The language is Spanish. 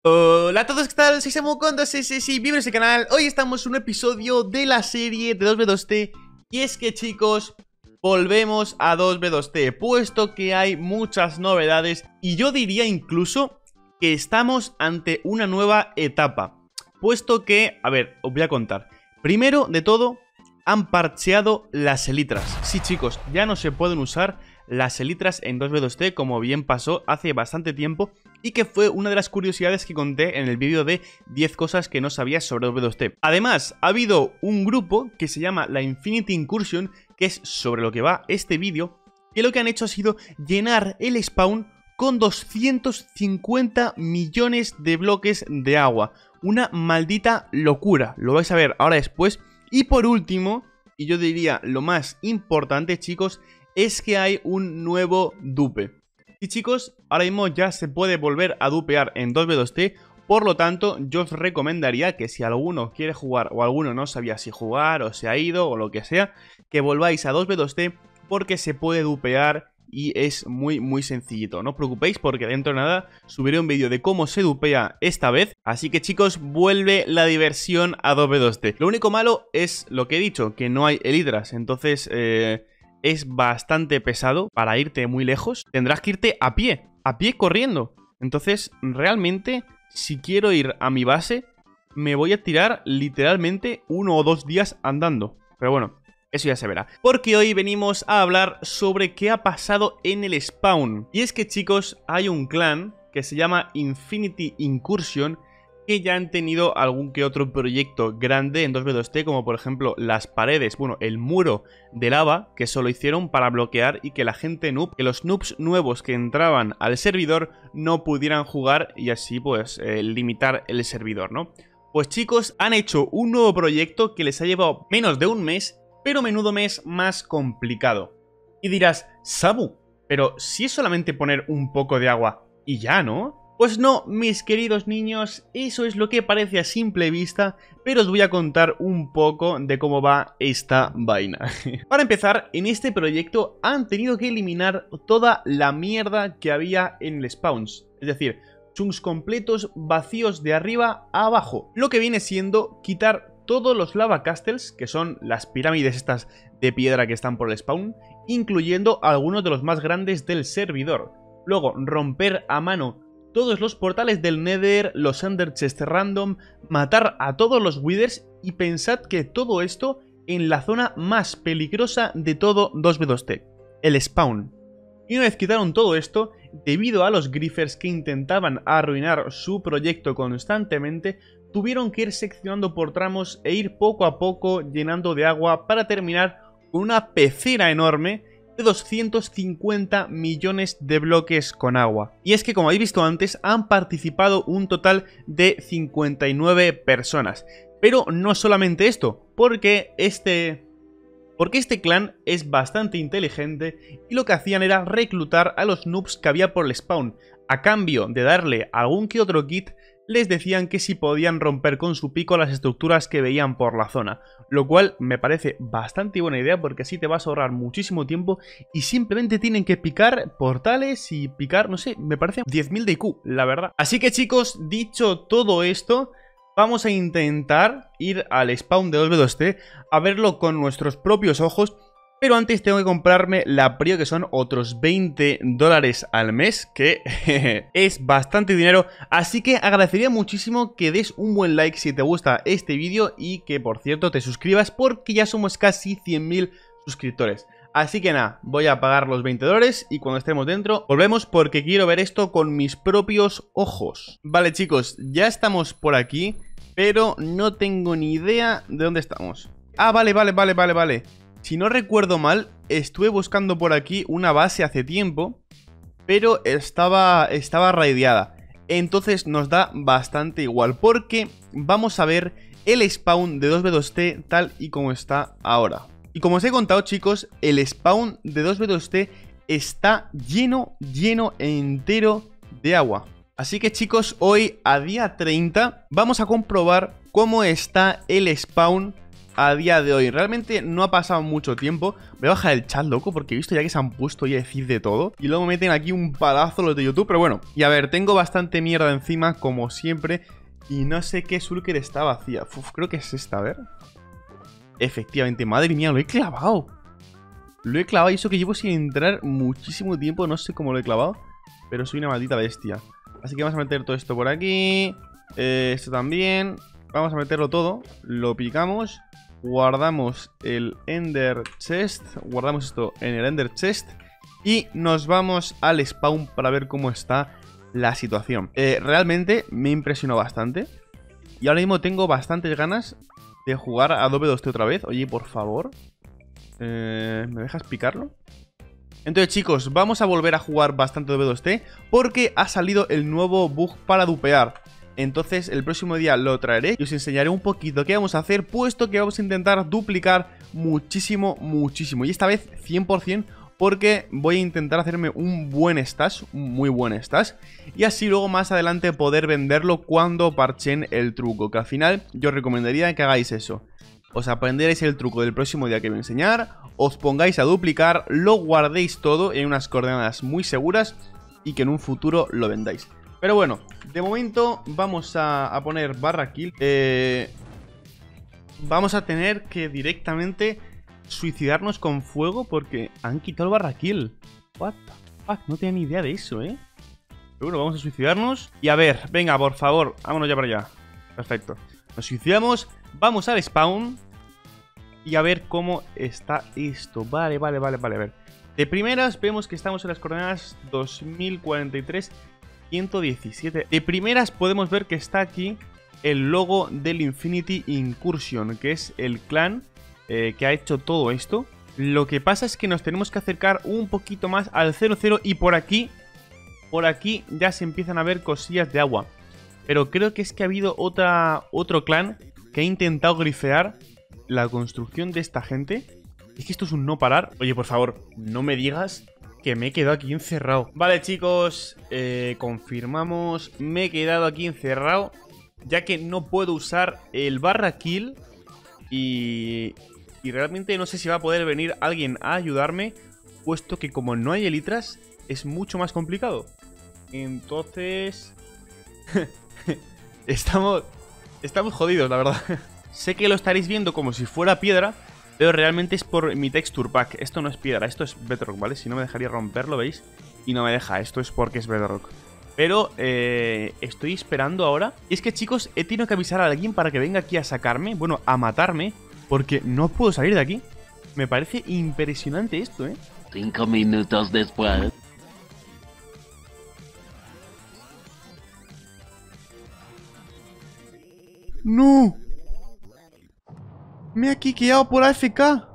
Hola a todos, ¿qué tal? Soy Samu con 2SS, bienvenidos al canal. Hoy estamos en un episodio de la serie de 2v2t. Y es que, chicos, volvemos a 2v2t, puesto que hay muchas novedades. Y yo diría incluso que estamos ante una nueva etapa, puesto que, a ver, os voy a contar. Primero de todo, han parcheado las elitras. Sí, chicos, ya no se pueden usar las elitras en 2v2t, como bien pasó hace bastante tiempo, y que fue una de las curiosidades que conté en el vídeo de 10 cosas que no sabías sobre 2v2t. Además, ha habido un grupo que se llama la Infinity Incursion, que es sobre lo que va este vídeo, que lo que han hecho ha sido llenar el spawn con 250 millones de bloques de agua. Una maldita locura, lo vais a ver ahora después. Y por último, y yo diría lo más importante, chicos, es que hay un nuevo dupe. Y chicos, ahora mismo ya se puede volver a dupear en 2v2t, por lo tanto yo os recomendaría que si alguno quiere jugar o alguno no sabía si jugar o se ha ido o lo que sea, que volváis a 2v2t porque se puede dupear y es muy sencillito. No os preocupéis porque dentro de nada subiré un vídeo de cómo se dupea esta vez. Así que, chicos, vuelve la diversión a 2v2t. Lo único malo es lo que he dicho, que no hay elitras, entonces es bastante pesado para irte muy lejos. Tendrás que irte a pie corriendo. Entonces, realmente, si quiero ir a mi base, me voy a tirar literalmente 1 o 2 días andando. Pero bueno, eso ya se verá. Porque hoy venimos a hablar sobre qué ha pasado en el spawn. Y es que, chicos, hay un clan que se llama Infinity Incursion, que ya han tenido algún que otro proyecto grande en 2v2t, como por ejemplo las paredes, bueno, el muro de lava, que eso lo hicieron para bloquear y que la gente noob, que los noobs nuevos que entraban al servidor no pudieran jugar y así pues limitar el servidor, ¿no? Pues, chicos, han hecho un nuevo proyecto que les ha llevado menos de un mes, pero menudo mes más complicado. Y dirás, Samu, pero si es solamente poner un poco de agua y ya, ¿no? Pues no, mis queridos niños, eso es lo que parece a simple vista, pero os voy a contar un poco de cómo va esta vaina. Para empezar, en este proyecto han tenido que eliminar toda la mierda que había en el spawns, es decir, chunks completos vacíos de arriba a abajo, lo que viene siendo quitar todos los lava castles, que son las pirámides estas de piedra que están por el spawn, incluyendo algunos de los más grandes del servidor. Luego, romper a mano todos los portales del Nether, los Ender Chest random, matar a todos los Withers y pensad que todo esto en la zona más peligrosa de todo 2v2t, el spawn. Y una vez quitaron todo esto, debido a los griefers que intentaban arruinar su proyecto constantemente, tuvieron que ir seccionando por tramos e ir poco a poco llenando de agua para terminar con una pecera enorme de 250 millones de bloques con agua. Y es que, como habéis visto antes, han participado un total de 59 personas. Pero no solamente esto, porque este clan es bastante inteligente y lo que hacían era reclutar a los noobs que había por el spawn. A cambio de darle algún que otro kit, les decían que si podían romper con su pico las estructuras que veían por la zona, lo cual me parece bastante buena idea porque así te vas a ahorrar muchísimo tiempo y simplemente tienen que picar portales y picar, no sé, me parece 10.000 de IQ, la verdad. Así que, chicos, dicho todo esto, vamos a intentar ir al spawn de 2v2t a verlo con nuestros propios ojos. Pero antes tengo que comprarme la Prio, que son otros $20 al mes, que es bastante dinero. Así que agradecería muchísimo que des un buen like si te gusta este vídeo y que, por cierto, te suscribas porque ya somos casi 100.000 suscriptores. Así que nada, voy a pagar los $20 y cuando estemos dentro volvemos porque quiero ver esto con mis propios ojos. Vale, chicos, ya estamos por aquí, pero no tengo ni idea de dónde estamos. Ah, vale. Si no recuerdo mal, estuve buscando por aquí una base hace tiempo, pero estaba raideada. Entonces nos da bastante igual, porque vamos a ver el spawn de 2v2t tal y como está ahora. Y como os he contado, chicos, el spawn de 2v2t está lleno entero de agua. Así que, chicos, hoy a día 30 vamos a comprobar cómo está el spawn a día de hoy. Realmente no ha pasado mucho tiempo. Voy a bajar el chat, loco, porque he visto ya que se han puesto ya a decir de todo. Y luego meten aquí un palazo los de YouTube. Pero bueno, y a ver, tengo bastante mierda encima, como siempre. Y no sé qué Shulker está vacía. Uf, creo que es esta, a ver. Efectivamente, madre mía, lo he clavado. Lo he clavado y eso que llevo sin entrar muchísimo tiempo. No sé cómo lo he clavado, pero soy una maldita bestia. Así que vamos a meter todo esto por aquí. Esto también. Vamos a meterlo todo. Lo picamos. Guardamos el Ender Chest. Guardamos esto en el Ender Chest. Y nos vamos al spawn para ver cómo está la situación. Realmente me impresionó bastante. Y ahora mismo tengo bastantes ganas de jugar a Adobe 2D otra vez. Oye, por favor. ¿Me dejas picarlo? Entonces, chicos, vamos a volver a jugar bastante Adobe 2D porque ha salido el nuevo bug para dupear. Entonces, el próximo día lo traeré y os enseñaré un poquito qué vamos a hacer, puesto que vamos a intentar duplicar muchísimo, muchísimo. Y esta vez 100%, porque voy a intentar hacerme un buen stash, un muy buen stash, y así luego más adelante poder venderlo cuando parchen el truco, que al final yo os recomendaría que hagáis eso. Os aprenderéis el truco del próximo día que voy a enseñar, os pongáis a duplicar, lo guardéis todo en unas coordenadas muy seguras y que en un futuro lo vendáis. Pero bueno, de momento vamos a poner barra kill. Vamos a tener que directamente suicidarnos con fuego porque han quitado el barra kill. What the fuck, no tenía ni idea de eso, Pero bueno, vamos a suicidarnos. Y a ver, venga, por favor, vámonos ya para allá. Perfecto. Nos suicidamos, vamos al spawn y a ver cómo está esto. Vale, a ver. De primeras vemos que estamos en las coordenadas 2043, 117. De primeras podemos ver que está aquí el logo del Infinity Incursion, que es el clan que ha hecho todo esto. Lo que pasa es que nos tenemos que acercar un poquito más al 00 y por aquí ya se empiezan a ver cosillas de agua. Pero creo que es que ha habido otro clan que ha intentado grifear la construcción de esta gente. Es que esto es un no parar. Oye, por favor, no me digas que me he quedado aquí encerrado. Vale, chicos, confirmamos. Me he quedado aquí encerrado, ya que no puedo usar el barra kill. Y realmente no sé si va a poder venir alguien a ayudarme, puesto que como no hay elitras, es mucho más complicado. Entonces... Estamos jodidos, la verdad. Sé que lo estaréis viendo como si fuera piedra, pero realmente es por mi texture pack. Esto no es piedra, esto es bedrock, ¿vale? Si no me dejaría romperlo, ¿veis? Y no me deja, esto es porque es bedrock. Pero estoy esperando ahora. Y es que, chicos, he tenido que avisar a alguien para que venga aquí a sacarme, bueno, a matarme, porque no puedo salir de aquí. Me parece impresionante esto, 5 minutos después. ¡No! Me ha quiqueado por AFK.